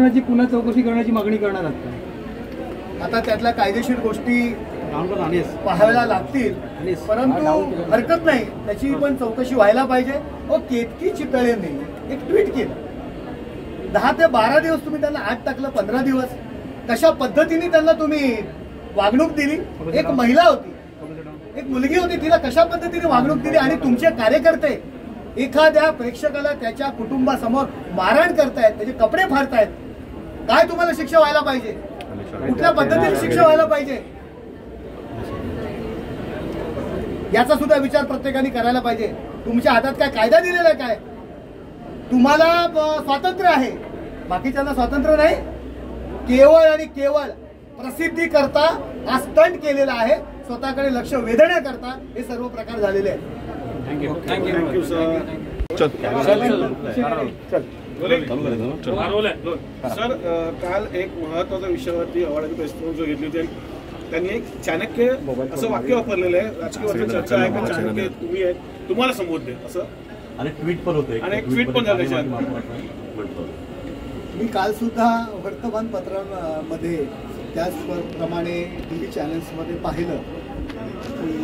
प्रकरणाची पुन्हा चौकशी करण्याची मागणी करणार आहात? आता त्यातल्या कायदेशीर गोष्टी पाहायला लागतील, परंतु हरकत नाही, त्याची पण चौकशी व्हायला पाहिजे. केतकी चितळेंनी एक ट्विट केलं, 10 ते 12 दिवस तुम्ही त्यांना आत टाकलं, 15 दिवस कशा पद्धतीने त्यांना तुम्ही वागणूक दिली. एक महिला होती, एक मुलगी होती, तिला कशा पद्धतीने वागणूक दिली. आणि तुमचे कार्यकर्ते एखाद्या प्रेक्षकाला त्याच्या कुटुंबासमोर मारहाण करतायत, त्याचे कपडे फाडतायत. काय तुम्हाला शिक्षा व्हायला पाहिजे? कुठल्या पद्धतीने शिक्षा व्हायला पाहिजे याचा सुद्धा विचार प्रत्येकाने करायला पाहिजे. तुमच्या हातात काय कायदा दिलेला आहे? काय तुम्हाला स्वातंत्र्य आहे, बाकीच्यांना स्वातंत्र्य नाही. केवळ आणि केवळ प्रसिद्धी करता हा स्टंट केलेला आहे, स्वतःकडे लक्ष वेधण्याकरता हे सर्व प्रकार झालेले आहेत. Thank you sir. सर, काल एक महत्वाच्या विषयावरती अवार्डाची प्रेस कॉन्फरन्स घेतली होती. त्यांनी एक चाणक्य असं वाक्य वापरलेलं आहे, राजकीय चर्चा आहे का चाणक्य तुम्ही आहे, तुम्हाला संबोधले असं, आणि ट्विट पण होते, आणि एक ट्विट पण झालं. मी काल सुद्धा वर्तमानपत्रांमध्ये त्याचप्रमाणे टीव्ही चॅनल्समध्ये पाहिलं की